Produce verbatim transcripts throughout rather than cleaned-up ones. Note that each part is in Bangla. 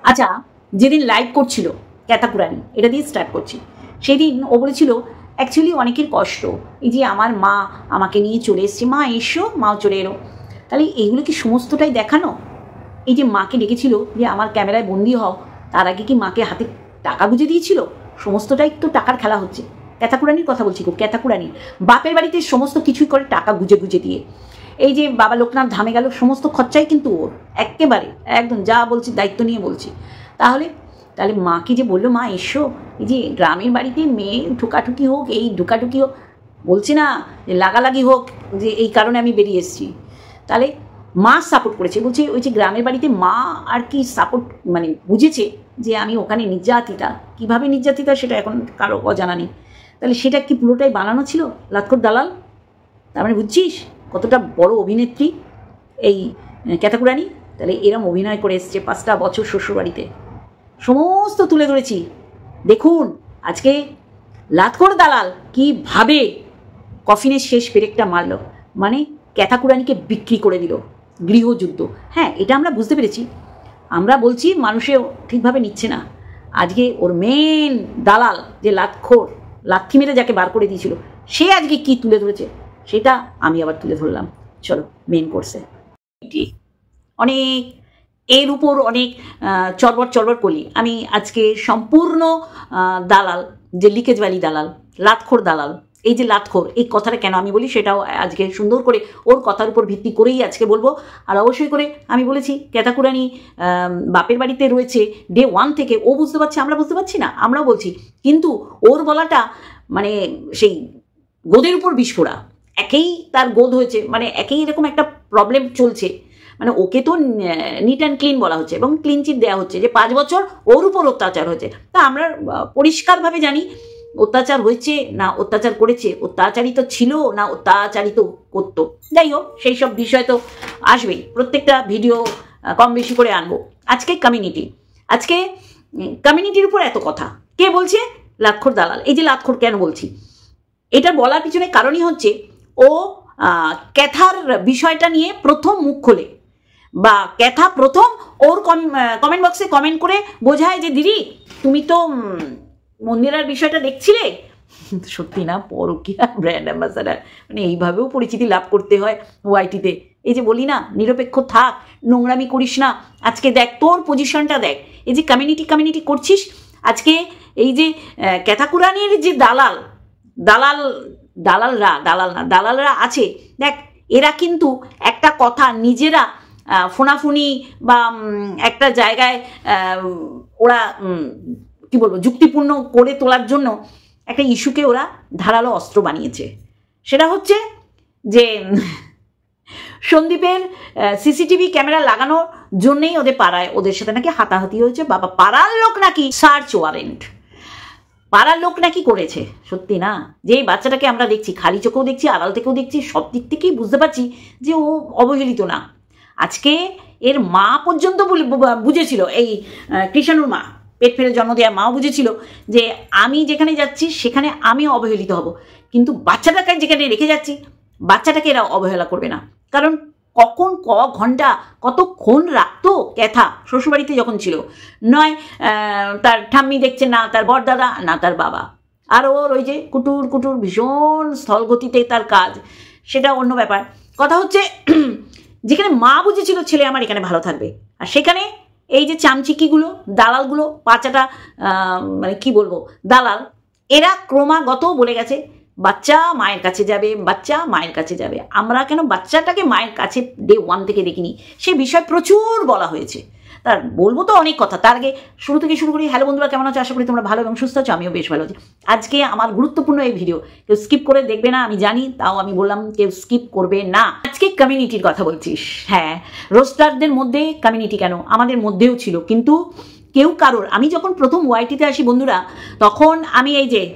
আচ্ছা, যেদিন লাইভ করছিল ক্যাথাকুরানি, এটা দিয়ে স্টার্ট করছি, সেদিন ও বলেছিল অ্যাকচুয়ালি অনেকের কষ্ট, এই যে আমার মা আমাকে নিয়ে চলে এসছে, মা এসো, মাও চলে এলো, তাহলে এইগুলো কি সমস্তটাই দেখানো? এই যে মাকে ডেকেছিল যে আমার ক্যামেরায় বন্দি হও, তার আগে কি মাকে হাতে টাকা গুঁজে দিয়েছিল? সমস্তটাই তো টাকার খেলা হচ্ছে। ক্যাথাকুরানির কথা বলছি, ক্যাথাকুরানি বাপের বাড়িতে সমস্ত কিছুই করে টাকা গুঁজে গুঁজে দিয়ে। এই যে বাবা লোকনাথ ধামে গেল, সমস্ত খরচাই কিন্তু ওর, একেবারে একদম যা বলছি দায়িত্ব নিয়ে বলছি। তাহলে তাহলে মাকে যে বললো মা এসো, এই যে গ্রামের বাড়িতে মেয়ে ঠুকাঠুকি হোক, এই ঢুকাঠুকি হোক, বলছি না যে লাগালাগি হোক, যে এই কারণে আমি বেরিয়ে এসেছি, তাহলে মা সাপোর্ট করেছে। বলছে ওই যে গ্রামের বাড়িতে মা আর কি সাপোর্ট, মানে বুঝেছে যে আমি ওখানে নির্যাতিতা, কীভাবে নির্যাতিতা সেটা এখন কারো অজানা নেই। তাহলে সেটা কি পুরোটাই বানানো ছিল লাতখোর দালাল? তার মানে বুঝছিস কতটা বড় অভিনেত্রী এই ক্যাথাকুরানি? তাহলে এরম অভিনয় করে এসছে পাঁচটা বছর শ্বশুরবাড়িতে, সমস্ত তুলে ধরেছি। দেখুন আজকে লাতখোর দালাল কীভাবে কফিনের শেষ পেরেকটা মারল, মানে ক্যাথাকুরানিকে বিক্রি করে দিল, গৃহযুদ্ধ। হ্যাঁ, এটা আমরা বুঝতে পেরেছি, আমরা বলছি মানুষেও ঠিকভাবে নিচ্ছে না। আজকে ওর মেন দালাল যে লাতখোর, লাথি মেরে যাকে বার করে দিয়েছিল, সে আজকে কি তুলে ধরেছে সেটা আমি আবার তুলে ধরলাম। চলো মেন কোর্সে। অনেক এর উপর অনেক চরবর চরবর করি আমি আজকে। সম্পূর্ণ দালাল যে লিকেজওয়ালি দালাল, লাতখোর দালাল, এই যে লাতখোর, এই কথাটা কেন আমি বলি সেটাও আজকে সুন্দর করে ওর কথার উপর ভিত্তি করেই আজকে বলবো। আর অবশ্যই করে আমি বলেছি ক্যাথাকুরানি বাপের বাড়িতে রয়েছে ডে ওয়ান থেকে, ও বুঝতে পারছে, আমরা বুঝতে পারছি না, আমরাও বলছি, কিন্তু ওর বলাটা মানে সেই গোদের উপর বিস্ফোরা, একেই তার গোদ হয়েছে, মানে একেই এরকম একটা প্রবলেম চলছে। মানে ওকে তো নিট অ্যান্ড ক্লিন বলা হচ্ছে এবং ক্লিন চিট দেওয়া হচ্ছে যে পাঁচ বছর ওর উপর অত্যাচার হয়েছে। তা আমরা পরিষ্কারভাবে জানি অত্যাচার হয়েছে না অত্যাচার করেছে, অত্যাচারিত ছিল না অত্যাচারিত করতো। যাই হোক, সেই সব বিষয় তো আসবেই, প্রত্যেকটা ভিডিও কম বেশি করে আনবো। আজকে কমিউনিটি, আজকে কমিউনিটির উপর এত কথা কে বলছে? লাতখোর দালাল। এই যে লাতখোর কেন বলছি, এটা বলার পিছনে কারণই হচ্ছে ও ক্যাথার বিষয়টা নিয়ে প্রথম মুখ খোলে, বা ক্যাথা প্রথম ওর কমেন্ট বক্সে কমেন্ট করে বোঝায় যে দিদি তুমি তো মন্দিরার বিষয়টা দেখছিলে। সত্যি না, পরকীয়া ব্র্যান্ড অ্যাম্বাসাডার, মানে এইভাবেও পরিচিতি লাভ করতে হয় ওয়াইটিতে। এই যে বলি না, নিরপেক্ষ থাক, নোংরামি করিস না। আজকে দেখ তোর পজিশনটা দেখ, এই যে কমিউনিটি কমিউনিটি করছিস, আজকে এই যে ক্যাথাকুরানির যে দালাল দালাল দালালরা দালাল না দালালরা আছে, দেখ এরা কিন্তু একটা কথা নিজেরা ফোনাফুনি বা একটা জায়গায় ওরা কি বলবো যুক্তিপূর্ণ করে তোলার জন্য একটা ইস্যুকে ওরা ধারালো অস্ত্র বানিয়েছে। সেটা হচ্ছে যে সন্দীপের সিসিটিভি ক্যামেরা লাগানোর জন্যই ওদের পাড়ায় ওদের সাথে নাকি হাতাহাতি হয়েছে। বাবা, পাড়ার লোক নাকি সার্চ ওয়ারেন্ট, পাড়ার লোক নাকি করেছে। সত্যি না, যে এই বাচ্চাটাকে আমরা দেখছি, খালি চোখেও দেখছি, আড়াল থেকেও দেখছি, সব দিক থেকেই বুঝতে পারছি যে ও অবহেলিত না। আজকে এর মা পর্যন্ত বুঝেছিল, এই কৃষাণুর মা, পেট ফেলে জন্ম দেওয়া মাও বুঝেছিল যে আমি যেখানে যাচ্ছি সেখানে আমিও অবহেলিত হব, কিন্তু বাচ্চাটাকে যেখানে রেখে যাচ্ছি বাচ্চাটাকে এরা অবহেলা করবে না। কারণ কখন ক ঘন্টা কতক্ষণ রাখতো ক্যাথা শ্বশুরবাড়িতে যখন ছিল, নয় তার ঠাম্মি দেখছে, না তার বড়দাদা, না তার বাবা, আর ওর ওই যে কুটুর কুটুর ভীষণ স্থলগতিতে তার কাজ, সেটা অন্য ব্যাপার। কথা হচ্ছে যেখানে মা বুঝেছিল ছেলে আমার এখানে ভালো থাকবে, আর সেখানে এই যে চামচিকিগুলো, দালালগুলো, পাঁচাটা মানে কি বলবো দালাল, এরা ক্রমাগত বলে গেছে বাচ্চা মায়ের কাছে যাবে, বাচ্চা মায়ের কাছে যাবে। আমরা কেন বাচ্চাটাকে মায়ের কাছে ডে ওয়ান থেকে দেখিনি, সে বিষয় প্রচুর বলা হয়েছে। তার বলবো তো অনেক কথা, তার আগে শুরু থেকে শুরু করি। হ্যালো বন্ধুরা, কেমন আছো? আশা করি তোমরা ভালো এবং সুস্থ আছো, আমিও বেশ ভালো আছি। আজকে আমার গুরুত্বপূর্ণ এই ভিডিও, কেউ স্কিপ করে দেখবে না আমি জানি, তাও আমি বললাম কেউ স্কিপ করবে না। আজকে কমিউনিটির কথা বলছিস। হ্যাঁ, রোস্টারদের মধ্যে কমিউনিটি কেন, আমাদের মধ্যেও ছিল, কিন্তু কেউ কারোর, আমি যখন প্রথম ওয়াইটিতে আসি বন্ধুরা, তখন আমি এই যে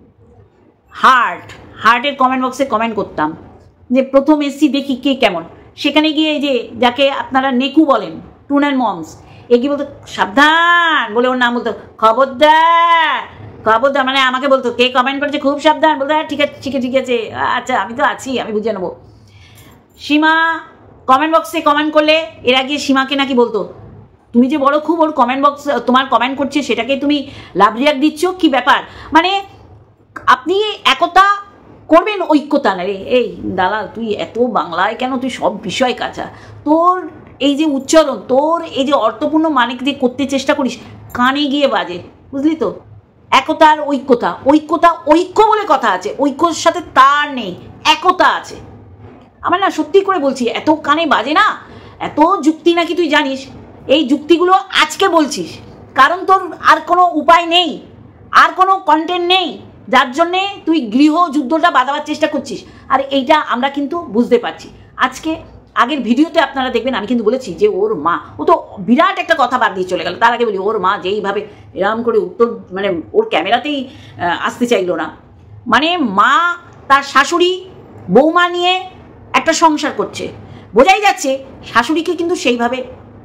হার্ট হার্টের কমেন্ট বক্সে কমেন্ট করতাম যে প্রথম এসছি দেখি কে কেমন। সেখানে গিয়ে এই যে যাকে আপনারা নেকু বলেন, টুন অ্যান্ড মমস, এগিয়ে বলতো সাবধান বলে, ওর নাম বলতো খবরদার খবরদার, মানে আমাকে বলতো কে কমেন্ট করেছে খুব সাবধান, বলতো ঠিক আছে ঠিক আছে ঠিক আছে আচ্ছা আমি তো আছি, আমি বুঝে নেবো। সীমা কমেন্ট বক্সে কমেন্ট করলে এরা গিয়ে সীমাকে নাকি বলতো তুমি যে বড় খুব ওর কমেন্ট বক্স তোমার কমেন্ট করছে সেটাকে তুমি লাভ রিয়াক্ট দিচ্ছ, কি ব্যাপার? মানে আপনি একতা করবেন, ঐক্যতা না রে। এই দালাল, তুই এত বাংলায় কেন? তুই সব বিষয় কাঁচা। তোর এই যে উচ্চারণ, তোর এই যে অর্থপূর্ণ মানে দিয়ে করতে চেষ্টা করিস, কানে গিয়ে বাজে, বুঝলি তো? একতার ঐক্যতা, ঐক্যতা ঐক্য বলে কথা আছে, ঐক্যর সাথে তার নেই, একতা আছে। আমার না সত্যি করে বলছি, এত কানে বাজে না, এত যুক্তি নাকি তুই জানিস। এই যুক্তিগুলো আজকে বলছিস কারণ তোর আর কোনো উপায় নেই, আর কোনো কন্টেন্ট নেই, যার জন্যে তুই গৃহ যুদ্ধটা বাঁধাবার চেষ্টা করছিস। আর এইটা আমরা কিন্তু বুঝতে পারছি। আজকে আগের ভিডিওতে আপনারা দেখবেন আমি কিন্তু বলেছি যে ওর মা, ও তো বিরাট একটা কথা বাদ দিয়ে চলে গেল। তার আগে বলি, ওর মা যেইভাবে এরম করে উত্তর, মানে ওর ক্যামেরাতেই আসতে চাইলো না। মানে মা তার শাশুড়ি বৌমা নিয়ে একটা সংসার করছে, বোঝাই যাচ্ছে শাশুড়িকে কিন্তু সেইভাবে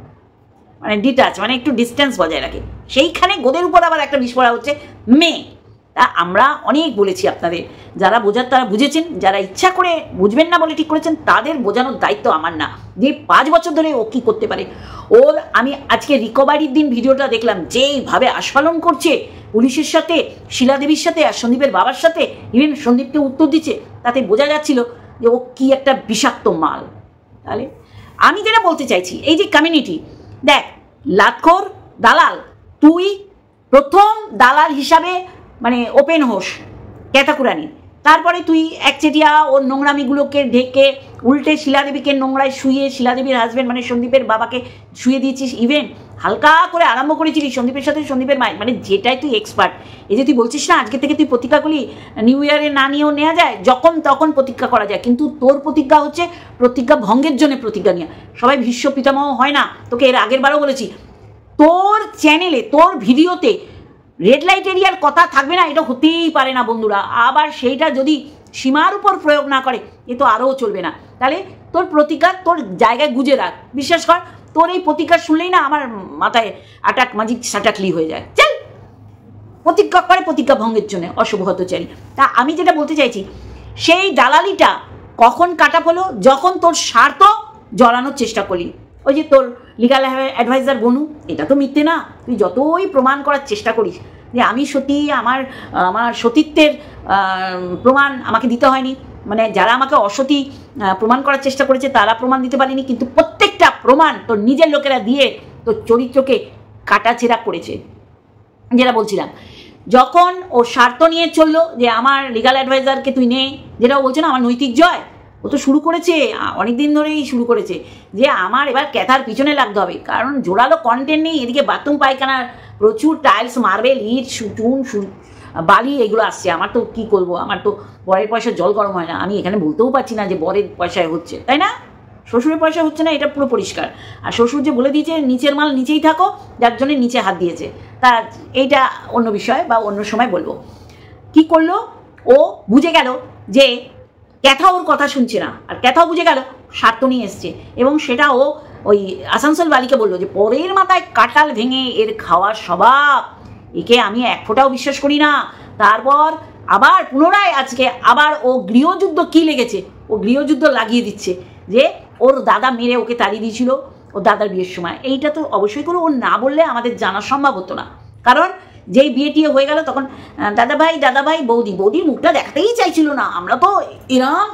মানে ডিটাচ, মানে একটু ডিস্টেন্স বজায় রাখে। সেইখানে গোদের উপর আবার একটা বিস্ফোরা হচ্ছে মেয়ে। তা আমরা অনেক বলেছি আপনাদের, যারা বোঝার তারা বুঝেছেন, যারা ইচ্ছা করে বুঝবেন না বলে ঠিক করেছেন তাদের বোঝানোর দায়িত্ব আমার না। যে পাঁচ বছর ধরে ও কী করতে পারে। ওর আমি আজকে রিকভারির দিন ভিডিওটা দেখলাম, যেইভাবে আস্ফালন করছে পুলিশের সাথে, শিলাদেবীর সাথে, আর সন্দীপের বাবার সাথে, ইভেন সন্দীপকে উত্তর দিচ্ছে, তাতে বোঝা যাচ্ছিল যে ও কী একটা বিষাক্ত মাল। তাহলে আমি যেটা বলতে চাইছি, এই যে কমিউনিটি, দেখ লাতখোর দালাল, তুই প্রথম দালাল হিসাবে মানে ওপেন হোস ক্যাতাকুরানি, তারপরে তুই একচেটিয়া ওর নোংরামিগুলোকে ঢেকে উল্টে শিলাদেবীকে নোংরায় শুয়ে, শিলাদেবীর হাজব্যান্ড মানে সন্দীপের বাবাকে শুয়ে দিয়েছিস, ইভেন হালকা করে আরম্ভ করেছিলিস সন্দীপের সাথে, সন্দীপের মায়ের, মানে যেটাই তুই এক্সপার্ট। এই যে তুই বলছিস না আজকে থেকে তুই প্রতিজ্ঞা করলি নিউ ইয়ারে না নিয়েও নেওয়া যায়, যখন তখন প্রতিজ্ঞা করা যায়, কিন্তু তোর প্রতিজ্ঞা হচ্ছে প্রতিজ্ঞা ভঙ্গের জন্য প্রতিজ্ঞা নিয়ে। সবাই ভীষ্ম পিতামহ হয় না, তোকে এর আগের বারও বলেছি, তোর চ্যানেলে তোর ভিডিওতে রেড লাইট এরিয়ার কথা থাকবে না, এটা হতেই পারে না বন্ধুরা। আবার সেইটা যদি সীমার উপর প্রয়োগ না করে এ তো আরও চলবে না। তাহলে তোর প্রতিজ্ঞা তোর জায়গায় গুজে রাখ। বিশ্বাস কর, তোর এই প্রতিজ্ঞা শুনলেই না আমার মাথায় আটাক মাজিক সাটাকলি হয়ে যায়। চল, প্রতিজ্ঞা করে প্রতিজ্ঞা ভঙ্গের জন্য অশুভ হতচারী। তা আমি যেটা বলতে চাইছি, সেই দালালিটা কখন কাটা হলো, যখন তোর স্বার্থ জ্বলানোর চেষ্টা করলি। ওই যে তোর লিগাল অ্যাডভাইজার বনু, এটা তো মিথ্যে না। তুই যতই প্রমাণ করার চেষ্টা করিস যে আমি সতী, আমার আমার সতীত্বের প্রমাণ আমাকে দিতে হয়নি, মানে যারা আমাকে অসতী প্রমাণ করার চেষ্টা করেছে তারা প্রমাণ দিতে পারেনি, কিন্তু প্রত্যেকটা প্রমাণ তোর নিজের লোকেরা দিয়ে তোর চরিত্রকে কাটাছেঁড়া করেছে। যেটা বলছিলাম, যখন ও স্বার্থ নিয়ে চললো যে আমার লিগাল অ্যাডভাইজারকে তুই নে, যেটা বলছে না আমার নৈতিক জয়, ও তো শুরু করেছে অনেক দিন ধরেই শুরু করেছে যে আমার এবার ক্যাথার পিছনে লাগতে হবে, কারণ জোরালো কন্টেন্ট নেই। এদিকে বাথরুম পায়খানার প্রচুর টাইলস, মার্বেল, ইট, চুন, বালি এগুলো আসছে। আমার তো কি করবো, আমার তো বরের পয়সা জল গরম হয় না। আমি এখানে বলতেও পারছি না যে বরের পয়সায় হচ্ছে, তাই না? শ্বশুরের পয়সা হচ্ছে না, এটা পুরো পরিষ্কার। আর শ্বশুর যে বলে দিয়েছে নিচের মাল নিচেই থাকো, যার জন্য নিচে হাত দিয়েছে, তা এইটা অন্য বিষয় বা অন্য সময় বলবো। কি করলো, ও বুঝে গেল যে ক্যাথা ওর কথা শুনছে না, আর ক্যাথাও বুঝে গেল স্বার্থ নিয়ে এসছে, এবং সেটা ও ওই আসানসোল বালিকে বললো যে পরের মাথায় কাঁঠাল ভেঙে এর খাওয়ার স্বভাব, একে আমি এক ফোঁটাও বিশ্বাস করি না। তারপর আবার পুনরায় আজকে আবার ও গৃহযুদ্ধ কি লেগেছে, ও গৃহযুদ্ধ লাগিয়ে দিচ্ছে যে ওর দাদা মেরে ওকে তাড়িয়ে দিয়েছিল ওর দাদার বিয়ের সময়। এইটা তো অবশ্যই করে ও না বললে আমাদের জানা সম্ভব হতো না, কারণ যেই বিয়ে টিয়ে হয়ে গেল তখন দাদা ভাই দাদা ভাই বৌদি, বৌদির মুখটা দেখাতেই চাইছিল না। আমরা তো এরাম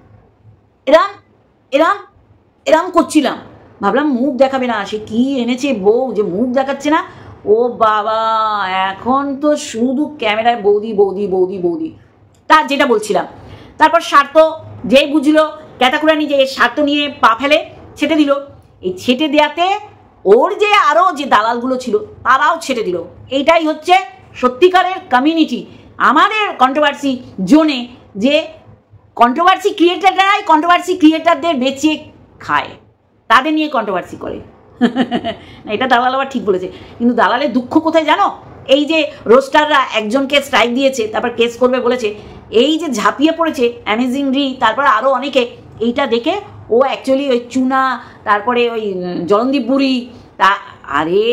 এরাম এরাম এরাম করছিলাম, ভাবলাম মুখ দেখাবে না, সে কি এনেছে বউ যে মুখ দেখাচ্ছে না। ও বাবা, এখন তো শুধু ক্যামেরায় বৌদি বৌদি বৌদি বৌদি। তার যেটা বলছিলাম, তারপর স্বার্থ যেই বুঝলো ক্যাতাকুরানি যে স্বার্থ নিয়ে পা ফেলে ছেটে দিল। এই ছেটে দেওয়াতে ওর যে আরও যে দালালগুলো ছিল তারাও ছেটে দিল। এইটাই হচ্ছে সত্যিকারের কমিউনিটি আমাদের কন্ট্রোভার্সি জোনে, যে কন্ট্রোভার্সি ক্রিয়েটাররাই কন্ট্রোভার্সি ক্রিয়েটারদের বেঁচে খায়, তাদের নিয়ে কন্ট্রোভার্সি করে। এটা দালাল আবার ঠিক বলেছে, কিন্তু দালালের দুঃখ কোথায় জানো? এই যে রোস্টাররা একজনকে স্ট্রাইক দিয়েছে, তারপর কেস করবে বলেছে, এই যে ঝাঁপিয়ে পড়েছে অ্যামেজিং রি, তারপর আরও অনেকে, এইটা দেখে ও অ্যাকচুয়ালি ওই চুনা, তারপরে ওই জলন্দীপ বুড়ি, তা আরে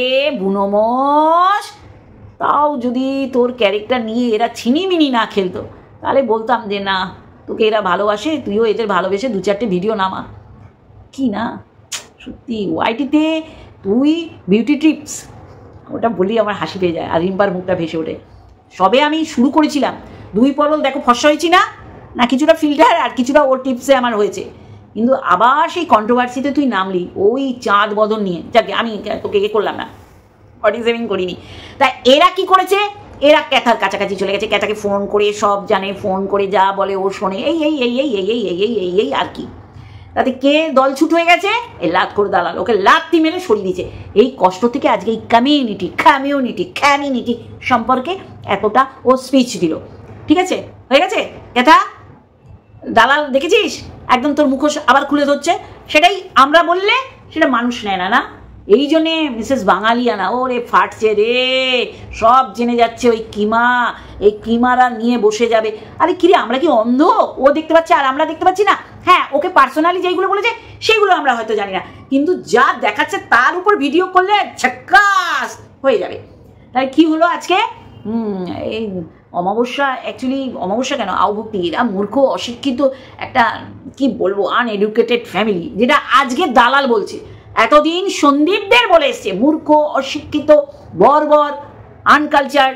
বুনোমস, তাও যদি তোর ক্যারেক্টার নিয়ে এরা ছিনিমিনি না খেলতো তাহলে বলতাম যে না, তোকে এরা ভালোবাসে, তুইও এদের ভালোবেসে দু চারটে ভিডিও নামা। কি না সত্যি ওয়াইটিতে তুই বিউটি টিপস, ওটা বলি আমার হাসি পেয়ে যায় আর রিম্পার মুখটা ভেসে ওঠে। সবে আমি শুরু করেছিলাম, দুই পরল দেখো ফর্সা হয়েছি না, না কিছুটা ফিল্টার আর কিছুটা ওর টিপসে আমার হয়েছে, কিন্তু আবার সেই কন্ট্রোভার্সিতে তুই নামলি ওই চাঁদ বদন নিয়ে। যাকে আমি তোকে এ করলাম না, বডি সেভিং করিনি। তা এরা কি করেছে, এরা ক্যাথার কাছাকাছি চলে গেছে, ক্যাথাকে ফোন করে সব জানে, ফোন করে যা বলে ও শোনে, এই এই এই এই এই এই এই এই এই আর কি। তাতে কে দলছুট হয়ে গেছে, এই লাত করে দালাল ওকে লাত্তি মেরে সরিয়ে দিয়েছে। এই কষ্ট থেকে আজকে এই কমিউনিটি কমিউনিটি কমিউনিটি সম্পর্কে এতটা ও স্পিচ দিল। ঠিক আছে, হয়ে গেছে। ক্যাথা দালাল দেখেছিস, একদম তোর মুখোশ আবার খুলে ধরছে। সেটাই আমরা বললে সেটা মানুষ নেয় না, না এই জন্যে মিসেস বাঙালিয়ানা ওরে ফাটছে রে, সব জেনে যাচ্ছে ওই কিমা, এই কিমারা নিয়ে বসে যাবে। আরে কিরে আমরা কি অন্ধ, ও দেখতে পাচ্ছে আর আমরা দেখতে পাচ্ছি না? হ্যাঁ, ওকে পার্সোনালি যেইগুলো বলেছে সেইগুলো আমরা হয়তো জানি না, কিন্তু যা দেখাচ্ছে তার উপর ভিডিও করলে ঝাক্কাস হয়ে যাবে। তাই কি হলো আজকে, হুম এই অমাবস্যা, অ্যাকচুয়ালি অমাবস্যা কেন, আউভক্তি, এরা মূর্খ অশিক্ষিত একটা কি বলবো আনএডুকেটেড ফ্যামিলি, যেটা আজকে দালাল বলছে। এতদিন সন্দীপদের বলে এসছে মূর্খ অশিক্ষিত বর্বর আনকালচার,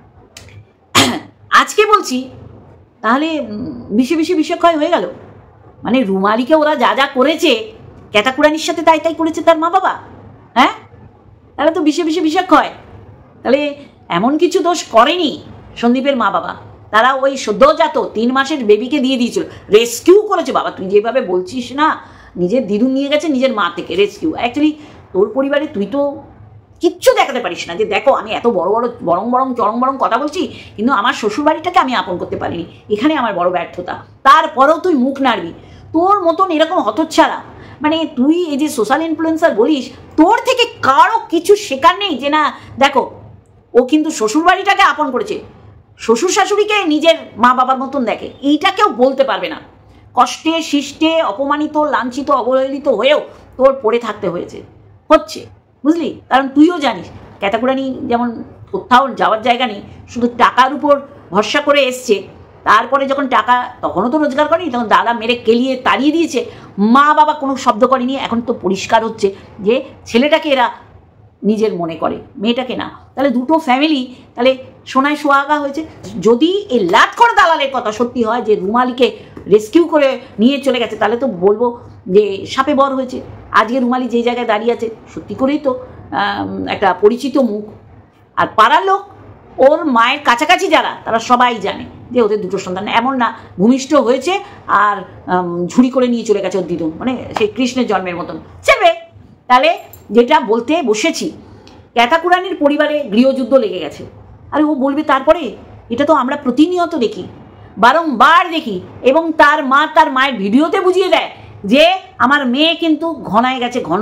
আজকে বলছি তাহলে বিষে বিষে বিষক্ষয় হয়ে গেল। মানে রুমালিকে ওরা যা যা করেছে ক্যাতাকুরানির সাথে তাই তাই করেছে তার মা বাবা। হ্যাঁ, তাহলে তো বিষে বিষে বিষক্ষয়। তাহলে এমন কিছু দোষ করেনি সন্দীপের মা বাবা, তারা ওই সদ্যজাত তিন মাসের বেবিকে দিয়ে দিয়েছিল, রেস্কিউ করেছে। বাবা তুই যেভাবে বলছিস না, নিজের দিদুন নিয়ে গেছে নিজের মা থেকে রেস্কিউ। অ্যাকচুয়ালি তোর পরিবারে তুই তো কিচ্ছু দেখাতে পারিস না যে দেখো আমি এত বড় বড় বরং বরং চরং বরং কথা বলছি, কিন্তু আমার শ্বশুরবাড়িটাকে আমি আপন করতে পারিনি, এখানে আমার বড় ব্যর্থতা। তারপরেও তুই মুখ নাড়বি, তোর মতন এরকম হতচ্ছাড়া, মানে তুই এই যে সোশ্যাল ইনফ্লুয়েন্সার বলিস, তোর থেকে কারো কিছু শেখার নেই যে না দেখো ও কিন্তু শ্বশুরবাড়িটাকে আপন করেছে, শ্বশুর শাশুড়িকে নিজের মা বাবার মতন দেখে, এইটা কেউ বলতে পারবে না। কষ্টে শিষ্টে অপমানিত লাঞ্ছিত অবহেলিত হয়েও তোর পড়ে থাকতে হয়েছে, হচ্ছে, বুঝলি? কারণ তুইও জানিস ক্যাতাকুরানি যেমন কোথাও যাওয়ার জায়গা নেই, শুধু টাকার উপর ভরসা করে এসছে, তারপরে যখন টাকা তখনও তো রোজগার করেনি, তখন দাদা মেরে কেলিয়ে তাড়িয়ে দিয়েছে, মা বাবা কোনো শব্দ করেনি। এখন তো পরিষ্কার হচ্ছে যে ছেলেটাকে এরা নিজের মনে করে, মেয়েটাকে না। তাহলে দুটো ফ্যামিলি তাহলে সোনায় সোহাগা হয়েছে। যদি এই লাট করে দালালের কথা সত্যি হয় যে রুমালিকে রেস্কিউ করে নিয়ে চলে গেছে, তাহলে তো বলবো যে সাপে বর হয়েছে। আজকে রুমালি যে জায়গায় দাঁড়িয়ে আছে সত্যি করেই তো একটা পরিচিত মুখ, আর পাড়ার লোক ওর মায়ের কাছাকাছি যারা তারা সবাই জানে যে ওদের দুটো সন্তান, এমন না ভূমিষ্ঠ হয়েছে আর ঝুড়ি করে নিয়ে চলে গেছে ওর দিদুন, মানে সেই কৃষ্ণের জন্মের মতন চেপে। তাহলে যেটা বলতে বসেছি, ক্যাতাকুরানির পরিবারে গৃহযুদ্ধ লেগে গেছে। আরে ও বলবে তারপরে, এটা তো আমরা প্রতিনিয়ত দেখি, বারংবার দেখি, এবং তার মা তার মায়ের ভিডিওতে বুঝিয়ে দেয় যে আমার মেয়ে কিন্তু ঘনায় গেছে, ঘন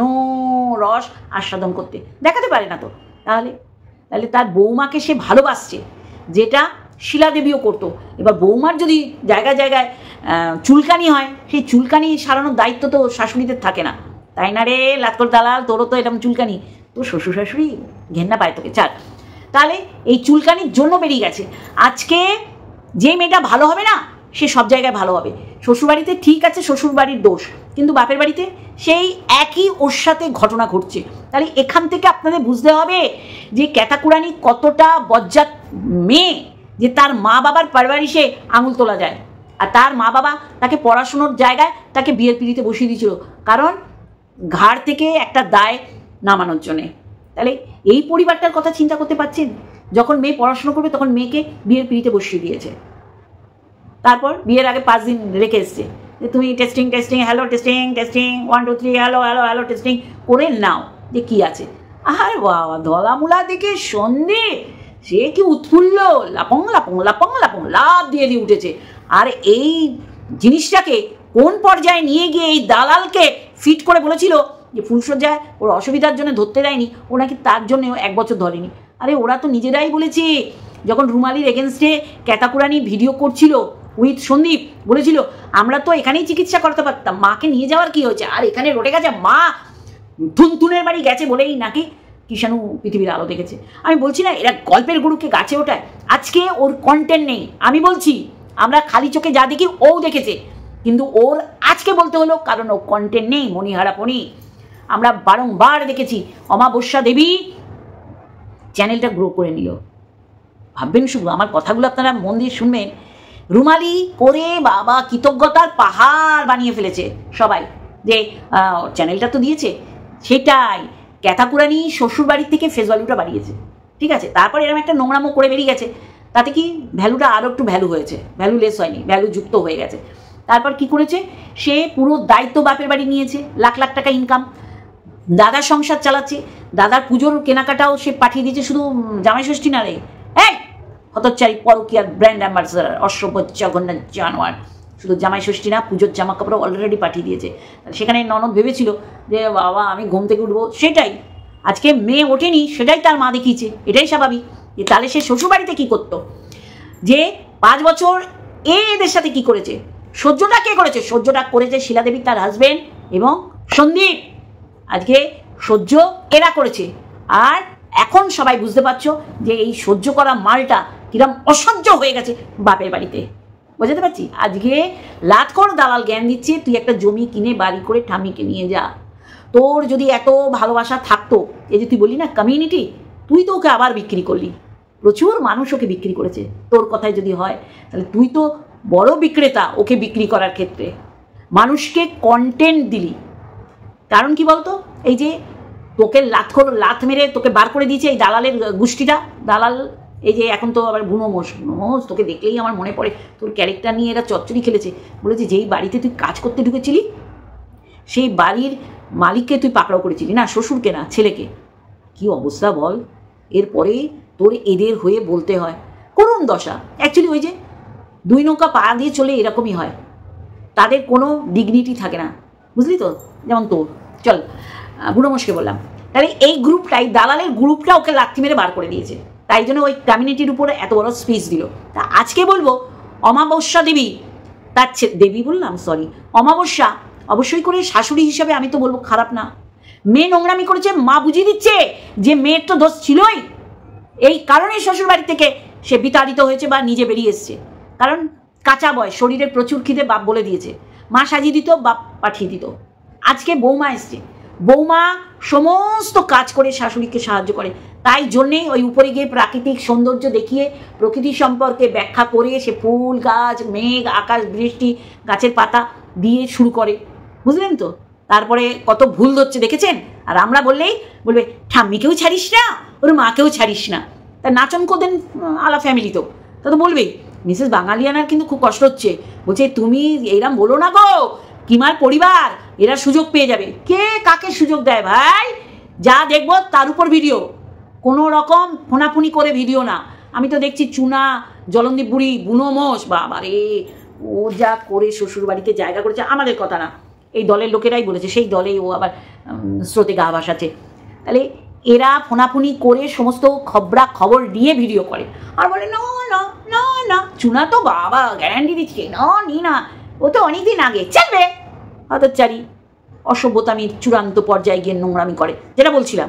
রস আস্বাদন করতে, দেখাতে পারে না তো। তাহলে তাহলে তার বৌমাকে সে ভালোবাসছে, যেটা শিলাদেবীও করতো। এবার বৌমার যদি জায়গায় জায়গায় চুলকানি হয়, সেই চুলকানি সারানোর দায়িত্ব তো শাশুড়িদের থাকে না, তাই না রে লাতকর দালাল? তোরও তো এরকম চুলকানি, তোর শ্বশুর শাশুড়ি ঘেন্না পায় তোকে, চার। তাহলে এই চুলকানির জন্য বেরিয়ে গেছে। আজকে যে মেয়েটা ভালো হবে না, সে সব জায়গায় ভালো হবে। শ্বশুরবাড়িতে ঠিক আছে, শ্বশুরবাড়ির দোষ, কিন্তু বাপের বাড়িতে সেই একই ওর সাথে ঘটনা ঘটছে। তাহলে এখান থেকে আপনাদের বুঝতে হবে যে ক্যাতাকুরানি কতটা বজ্জাত মেয়ে, যে তার মা বাবার পারিবারিকে আঙুল তোলা যায়। আর তার মা বাবা তাকে পড়াশুনোর জায়গায় তাকে বিয়ের পিড়িতে বসিয়ে দিয়েছিল, কারণ ঘাড় থেকে একটা দায় নামানোর জন্যে। তাহলে এই পরিবারটার কথা চিন্তা করতে পারছেন? যখন মেয়ে পড়াশুনো করবে তখন মেয়েকে বিয়ের পিড়িতে বসিয়ে দিয়েছে, তারপর বিয়ের আগে পাঁচ দিন রেখে এসছে যে তুমি testing testing hello testing testing one two three hello hello hello testing করে নাও যে কী আছে। আরে বাবা, ধলামুলা দেখে সন্দীপ সে কি উৎফুল্ল, লাপং লাপং লাপং লাপং লাভ দিয়ে দিয়ে উঠেছে। আর এই জিনিসটাকে কোন পর্যায়ে নিয়ে গিয়ে এই দালালকে ফিট করে বলেছিল যে ফুলসজ্জায় ওর অসুবিধার জন্য ধরতে দেয়নি, ও নাকি তার জন্য এক বছর ধরেনি। আরে ওরা তো নিজেরাই বলেছে, যখন রুমালির এগেনস্টে ক্যাতাকুরানি ভিডিও করছিল উইথ সন্দীপ, বলেছিল আমরা তো এখানেই চিকিৎসা করতে পারতাম, মাকে নিয়ে যাওয়ার কি হয়েছে, আর এখানে রটে গেছে মা ধুনতুনের বাড়ি গেছে বলেই নাকি কিষাণু পৃথিবীর আলো দেখেছে। আমি বলছি না এরা গল্পের গরুকে গাছে ওঠায়। আজকে ওর কন্টেন্ট নেই, আমি বলছি আমরা খালি চোখে যা দেখি ও দেখেছে, কিন্তু ওর আজকে বলতে হলো কারণ ও কন্টেন্ট নেই, মণিহারা পণি। আমরা বারংবার দেখেছি অমাবস্যা দেবী চ্যানেলটা গ্রো করে নিল। ভাববেন শুধু, আমার কথাগুলো আপনারা মন দিয়ে শুনবেন। রুমালি করে বাবা কৃতজ্ঞতার পাহাড় বানিয়ে ফেলেছে সবাই, যে চ্যানেলটা তো দিয়েছে। সেটাই ক্যাথাকুরানি শ্বশুর বাড়ির থেকে ফেস ভ্যালুটা বাড়িয়েছে, ঠিক আছে। তারপর এরকম একটা নোংরামো করে বেরিয়ে গেছে, তাতে কি ভ্যালুটা আরও একটু ভ্যালু হয়েছে, ভ্যালু লেস হয়নি, ভ্যালু যুক্ত হয়ে গেছে। তারপর কি করেছে, সে পুরো দায়িত্ব বাপের বাড়ি নিয়েছে, লাখ লাখ টাকা ইনকাম, দাদার সংসার চালাচ্ছে, দাদার পুজোর কেনাকাটাও সে পাঠিয়ে দিয়েছে, শুধু জামাই ষষ্ঠী না রে, এই হতচ্চারী পরকীয়ার ব্র্যান্ড অ্যাম্বাসেডার অসভ্য জঘন্য জানোয়ার, শুধু জামাই ষষ্ঠী না পুজোর জামা কাপড় অলরেডি পাঠিয়ে দিয়েছে। সেখানে ননদ ভেবেছিল যে বাবা আমি ঘুম থেকে উঠবো, সেটাই আজকে মেয়ে ওঠেনি, সেটাই তার মা দেখিয়েছে, এটাই স্বাভাবিক। যে তাহলে সে শ্বশুরবাড়িতে কী করতো, যে পাঁচ বছর এ এদের সাথে কি করেছে, সহ্যটা কে করেছে, সহ্যটা করেছে শিলাদেবী তার হাজবেন্ড এবং সন্দীপ। আজকে সহ্য এরা করেছে, আর এখন সবাই বুঝতে পারছো যে এই সহ্য করা মালটা কিরম অসহ্য হয়ে গেছে বাপের বাড়িতে, বুঝতে পারছি। আজকে লাটকর দালাল জ্ঞান দিচ্ছে, তুই একটা জমি কিনে বাড়ি করে ঠামিকে নিয়ে যা। তোর যদি এত ভালোবাসা থাকতো, এই যে তুই বললি না কমিউনিটি, তুই তো ওকে আবার বিক্রি করলি, প্রচুর মানুষ ওকে বিক্রি করেছে। তোর কথায় যদি হয় তাহলে তুই তো বড় বিক্রেতা ওকে বিক্রি করার ক্ষেত্রে, মানুষকে কন্টেন্ট দিলি। কারণ কি বলতো, এই যে তোকে লাথ করে লাথ মেরে তোকে বার করে দিয়েছে এই দালালের গোষ্ঠীটা, দালাল এই যে এখন তো আবার বুনো মোষ, বুনো মোষ তোকে দেখলেই আমার মনে পড়ে তোর ক্যারেক্টার নিয়ে এরা চচ্চড়ি খেলেছে। বলেছে যেই বাড়িতে তুই কাজ করতে ঢুকেছিলি সেই বাড়ির মালিককে তুই পাকড়াও করেছিলি, না শ্বশুরকে না ছেলেকে। কি অবস্থা বল, এরপরে তোর এদের হয়ে বলতে হয়, করুণ দশা। অ্যাকচুয়ালি ওই যে দুই নৌকা পা দিয়ে চলে এরকমই হয়, তাদের কোনো ডিগনিটি থাকে না, বুঝলি তো। যেমন তোর চল বুড়ো মোষকে বললাম, তাহলে এই গ্রুপটাই দালালের গ্রুপটা ওকে লাথি মেরে বার করে দিয়েছে, তাই জন্য ওই কমিউনিটির উপরে এত বড় স্পিচ দিল। তা আজকে বলবো অমাবস্যা দেবী, তার দেবী বললাম সরি অমাবস্যা, অবশ্যই করে শাশুড়ি হিসাবে আমি তো বলবো খারাপ না। মেয়ে নোংরামি করেছে, মা বুঝিয়ে দিচ্ছে যে মেয়ের তো দোষ ছিলই, এই কারণে শ্বশুর বাড়ি থেকে সে বিতাড়িত হয়েছে বা নিজে বেরিয়ে এসছে। কারণ কাঁচা বয়, শরীরের প্রচুর খিদে, বাপ বলে দিয়েছে, মা সাজিয়ে দিত, বাপ পাঠিয়ে দিত। আজকে বৌমা এসছে, বৌমা সমস্ত কাজ করে শাশুড়িকে সাহায্য করে, তাই জন্যেই ওই উপরে গিয়ে প্রাকৃতিক সৌন্দর্য দেখিয়ে প্রকৃতি সম্পর্কে ব্যাখ্যা করে সে ফুল গাছ মেঘ আকাশ বৃষ্টি গাছের পাতা দিয়ে শুরু করে, বুঝলেন তো। তারপরে কত ভুল ধরছে দেখেছেন, আর আমরা বললেই বলবে ঠাম্মিকেও ছাড়িস না, ওর মাকেও ছাড়িস না। তা নাচন করতেন আলা ফ্যামিলি, তো তা তো বলবেই। মিসেস বাঙালিয়ানার কিন্তু খুব কষ্ট হচ্ছে, বলছে তুমি এইরকম বলো না গো, কিমার পরিবার এরা সুযোগ পেয়ে যাবে। কে কাকে সুযোগ দেয় ভাই, যা দেখবো তার উপর ভিডিও, কোনো রকম ফোনাফুনি করে ভিডিও না। আমি তো দেখছি চুনা জলন্দীপ বুড়ি বুনো মোষ, বাবা রে ও যা করে শ্বশুর বাড়িতে জায়গা করেছে, আমাদের কথা না, এই দলের লোকেরাই বলেছে, সেই দলেই ও আবার স্রোতে গা ভাসাচ্ছে। তাহলে এরা ফোনাফুনি করে সমস্ত খবরা খবর নিয়ে ভিডিও করে, আর বলে না না না না চুনা তো বাবা গ্যারান্টি দিচ্ছে না নি না, ও তো অনেকদিন আগে চলবে। হতচ্চারি অসভ্যতামির চূড়ান্ত পর্যায়ে গিয়ে নোংরামি করে। যেটা বলছিলাম,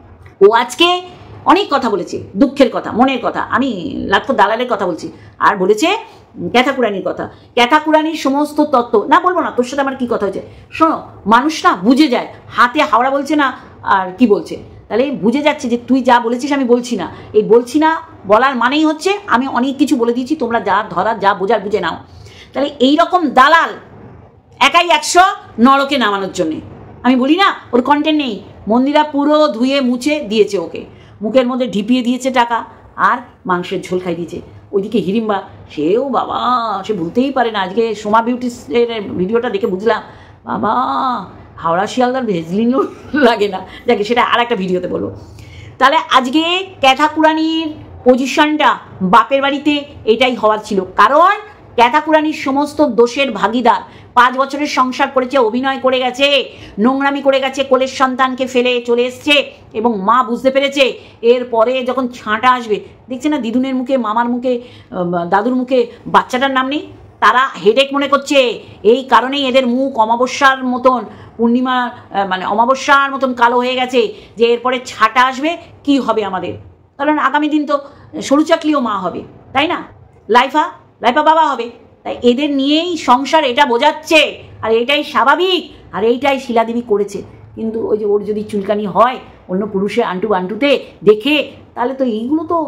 ও আজকে অনেক কথা বলেছে, দুঃখের কথা, মনের কথা, আমি লাটকো দালালের কথা বলছি, আর বলেছে ক্যাথাকুরানির কথা। ক্যাথাকুরানির সমস্ত তত্ত্ব না বলবো না, তোর সাথে আমার কী কথা হয়েছে শোনো, মানুষ না বুঝে যায়, হাতে হাওড়া বলছে না আর কি বলছে, তাহলে বুঝে যাচ্ছে যে তুই যা বলেছিস আমি বলছি না। এই বলছি না বলার মানেই হচ্ছে আমি অনেক কিছু বলে দিয়েছি, তোমরা যা ধরার যা বোঝার বুঝে নাও। তাহলে এই রকম দালাল একাই একশো নরকে নামানোর জন্যে, আমি বলি না ওর কন্টেন্ট নেই, মন্দিরা পুরো ধুয়ে মুছে দিয়েছে ওকে, মুখের মধ্যে ঢিপিয়ে দিয়েছে টাকা, আর মাংসের ঝোল খাই দিয়েছে। ওইদিকে হিড়িম্বা, সেও বাবা সে ভুলতেই পারে না। আজকে সোমা বিউটির ভিডিওটা দেখে বুঝলাম বাবা হাওড়া শিয়ালদার ভেজলিনও লাগে না, যাকে সেটা আর একটা ভিডিওতে বলবো। তাহলে আজকে ক্যাথাকুরানির পজিশনটা বাপের বাড়িতে এটাই হওয়ার ছিল, কারণ ক্যাথাকুরানির সমস্ত দোষের ভাগিদার, পাঁচ বছরের সংসার করেছে, অভিনয় করে গেছে, নোংরামি করে গেছে, কোলের সন্তানকে ফেলে চলে এসছে, এবং মা বুঝতে পেরেছে এরপরে যখন ছাঁটা আসবে, দেখছে না দিদুনের মুখে, মামার মুখে, দাদুর মুখে বাচ্চাটার নাম নেই, তারা হেডেক মনে করছে। এই কারণেই এদের মুখ অমাবস্যার মতন, পূর্ণিমা মানে অমাবস্যার মতন কালো হয়ে গেছে, যে এরপরে ছাঁটা আসবে কি হবে আমাদের। কারণ আগামী দিন তো সরু চাকলিও মা হবে, তাই না, লাইফা লাইফা বাবা হবে। তাই এদের নিয়েই সংসার, এটা বোঝাচ্ছে, আর এটাই স্বাভাবিক, আর এইটাই শিলাদেবী করেছে। কিন্তু ওই যে ওর যদি চুলকানি হয় অন্য পুরুষের আন্টু আন্টুতে দেখে, তাহলে তো এইগুলো তো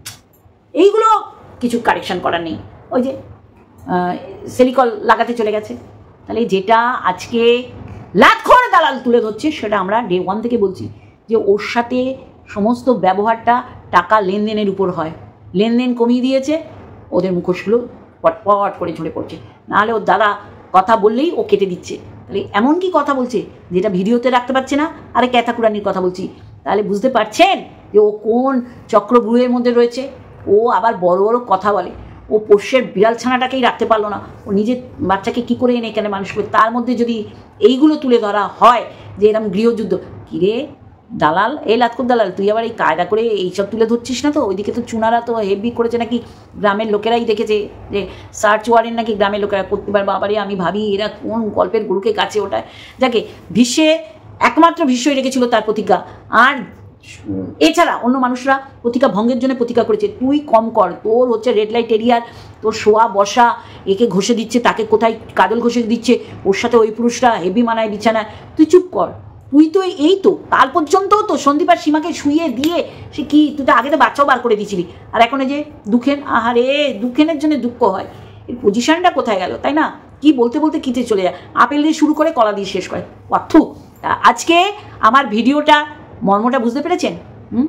এইগুলো কিছু কারেকশান করার নেই। ওই যে সেলিকল লাগাতে চলে গেছে। তাহলে যেটা আজকে লাতখোর দালাল তুলে ধরছে সেটা আমরা ডে ওয়ান থেকে বলছি যে ওর সাথে সমস্ত ব্যবহারটা টাকা লেনদেনের উপর হয়। লেনদেন কমিয়ে দিয়েছে, ওদের মুখোশগুলো পটপট করে ঝরে পড়ছে। নাহলে ওর দাদা কথা বললেই ও কেটে দিচ্ছে। তাহলে এমন কি কথা বলছে যেটা ভিডিওতে রাখতে পারছে না। আরে ক্যাতাকুরানির কথা বলছি। তাহলে বুঝতে পারছেন যে ও কোন চক্রব্যূহের মধ্যে রয়েছে। ও আবার বড় বড় কথা বলে। ও পোষ্যের বিড়াল ছানাটাকেই রাখতে পারলো না, ও নিজের বাচ্চাকে কী করে এনে এখানে মানুষ করে। তার মধ্যে যদি এইগুলো তুলে ধরা হয় যে এরকম গৃহযুদ্ধ, কিরে দালাল, এই লাতখোর দালাল, তুই আবার এই কায়দা করে এইসব তুলে ধরছিস না তো? ওইদিকে তো চুনারা তো হেভি করেছে নাকি, গ্রামের লোকেরাই দেখেছে যে সার্চ ওয়ারেন্ট নাকি গ্রামের লোকেরা করতে পারবে। আবারই আমি ভাবি এরা কোন গল্পের গরুকে কাছে ওটায়। যাকে ভীষ্মে একমাত্র ভীষ্মই রেখেছিল তার প্রতিজ্ঞা, আর এছাড়া অন্য মানুষরা প্রতিজ্ঞা ভঙ্গের জন্য প্রতিজ্ঞা করেছে। তুই কম কর, তোর হচ্ছে রেড লাইট এরিয়ার, তোর শোয়া বসা, একে ঘষে দিচ্ছে, তাকে কোথায় কাজল ঘষে দিচ্ছে, ওর সাথে ওই পুরুষরা হেভি মানায় বিছানায়, তুই চুপ কর। তুই তো এই তো কাল পর্যন্তও তো সন্দীপ আর সীমাকে শুয়ে দিয়ে সে কি, তুই তো আগে তো বাচ্চাও বার করে দিয়েছিলি, আর এখন এই যে দুঃখেন, আহারে দুঃখেনের জন্য দুঃখ হয়। এই পজিশনটা কোথায় গেল, তাই না? কি বলতে বলতে কিতে চলে যায়, আপেল দিয়ে শুরু করে কলা দিয়ে শেষ করে অর্থ। আজকে আমার ভিডিওটা মর্মটা বুঝতে পেরেছেন? হুম,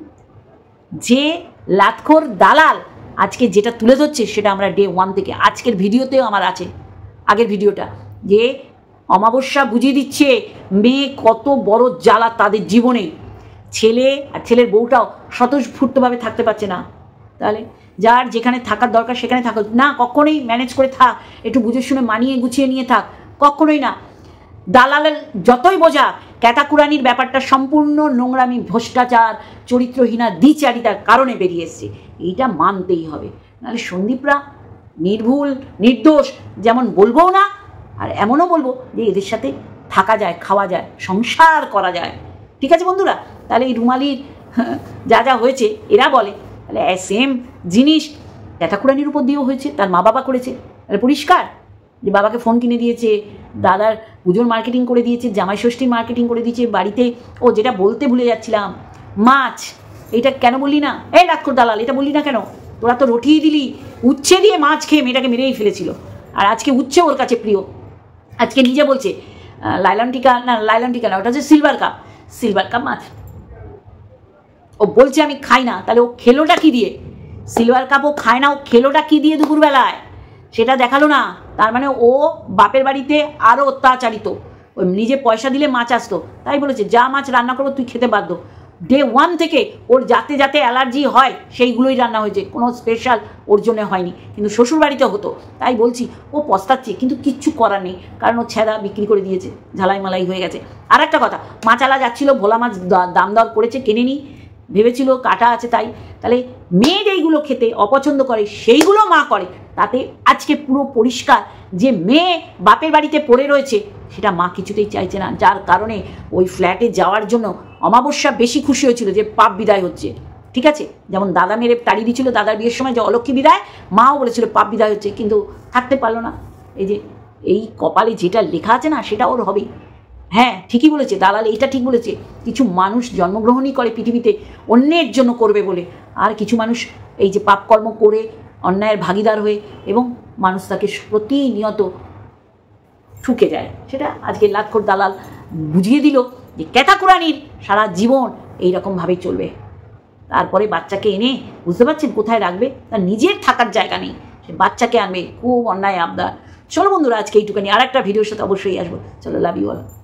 যে লাতখোর দালাল আজকে যেটা তুলে ধরছে সেটা আমরা ডে ওয়ান থেকে আজকের ভিডিওতেও আমার আছে, আগের ভিডিওটা, যে অমাবস্যা বুঝিয়ে দিচ্ছে মেয়ে কত বড় জ্বালা তাদের জীবনে। ছেলে আর ছেলের বউটাও স্বতঃস্ফূর্তভাবে থাকতে পারছে না। তাহলে যার যেখানে থাকার দরকার সেখানে থাকা না, কখনোই ম্যানেজ করে থাক, একটু বুঝে শুনে মানিয়ে গুছিয়ে নিয়ে থাক, কখনোই না। দালালের যতই বোঝা, ক্যাতাকুরানির ব্যাপারটা সম্পূর্ণ নোংরামি, ভ্রষ্টাচার, চরিত্রহীনা, দ্বিচারিতার কারণে বেরিয়ে এসছে, এইটা মানতেই হবে। নাহলে সন্দীপরা নির্ভুল নির্দোষ যেমন বলবো না, আর এমনও বলবো যে এদের সাথে থাকা যায়, খাওয়া যায়, সংসার করা যায়। ঠিক আছে বন্ধুরা? তাহলে এই রুমালির যা যা হয়েছে এরা বলে, তাহলে সেম জিনিস ক্যাতাকুরানির উপর দিয়েও হয়েছে, তার মা বাবা করেছে। তাহলে পরিষ্কার যে বাবাকে ফোন কিনে দিয়েছে, দাদার পুজোর মার্কেটিং করে দিয়েছে, জামাই ষষ্ঠীর মার্কেটিং করে দিয়েছে বাড়িতে। ও যেটা বলতে ভুলে যাচ্ছিলাম, মাছ, এটা কেন বললি না? এই লাতখোর দালাল, এটা বললি না কেন? তোরা তো রটিয়ে দিলি, উচ্ছে দিয়ে মাছ খেয়ে মেয়েটাকে মেরেই ফেলেছিল, আর আজকে উচ্ছে ওর কাছে প্রিয়। আজকে নিজে বলছে লাইলন টিকা, না লাইলন টিকা না, ওটা হচ্ছে সিলভার কাপ, সিলভার কাপ মাছ। ও বলছে আমি খাই না, তাহলে ও খেলোটা কি দিয়ে? সিলভার কাপ ও খায় না, ও খেলোটা কি দিয়ে দুপুরবেলায়? সেটা দেখালো না। তার মানে ও বাপের বাড়িতে আরও অত্যাচারিত, ওই নিজে পয়সা দিলে মাছ আসতো, তাই বলেছে যা মাছ রান্না করবো তুই খেতে বাধ্য। ডে ওয়ান থেকে ওর যাতে যাতে অ্যালার্জি হয় সেইগুলোই রান্না হয়েছে, কোনো স্পেশাল ওর জন্য হয়নি, কিন্তু শ্বশুর বাড়িতে হতো। তাই বলছি ও পস্তাচ্ছে, কিন্তু কিচ্ছু করার নেই, কারণ ও ছেঁদা বিক্রি করে দিয়েছে, ঝালাই মালাই হয়ে গেছে। আর একটা কথা, মাছালা যাচ্ছিল, ভোলা মাছ দাম দর করেছে, কেনে নি, ভেবেছিল কাটা আছে তাই। তাহলে মেয়ে যেইগুলো খেতে অপছন্দ করে সেইগুলো মা করে, তাতে আজকে পুরো পরিষ্কার যে মেয়ে বাপের বাড়িতে পড়ে রয়েছে, সেটা মা কিছুতেই চাইছে না। যার কারণে ওই ফ্ল্যাটে যাওয়ার জন্য অমাবস্যা বেশি খুশি হয়েছিল যে পাপ বিদায় হচ্ছে। ঠিক আছে, যেমন দাদা মেরে তাড়িয়ে দিয়েছিল দাদার বিয়ের সময় যে অলক্ষ্মী বিদায়, মাও বলেছিল পাপ বিদায় হচ্ছে, কিন্তু থাকতে পারলো না। এই যে এই কপালে যেটা লেখা আছে না, সেটা ওর হবেই। হ্যাঁ ঠিকই বলেছে দালাল, এইটা ঠিক বলেছে। কিছু মানুষ জন্মগ্রহণই করে পৃথিবীতে অন্যের জন্য করবে বলে, আর কিছু মানুষ এই যে পাপকর্ম করে অন্যায়ের ভাগিদার হয়ে এবং মানুষ তাকে প্রতিনিয়ত ঠুকে যায়। সেটা আজকে লাতখোর দালাল বুঝিয়ে দিল যে ক্যাতাকুরানির সারা জীবন এইরকমভাবেই চলবে। তারপরে বাচ্চাকে এনে বুঝতে পারছেন কোথায় রাখবে, তার নিজের থাকার জায়গা নেই, সে বাচ্চাকে আনবে, খুব অন্যায় আবদার। চলো বন্ধুরা আজকে এইটুখানি, আর একটা ভিডিওর সাথে অবশ্যই আসবো। চলো, লাভ ইউ অল।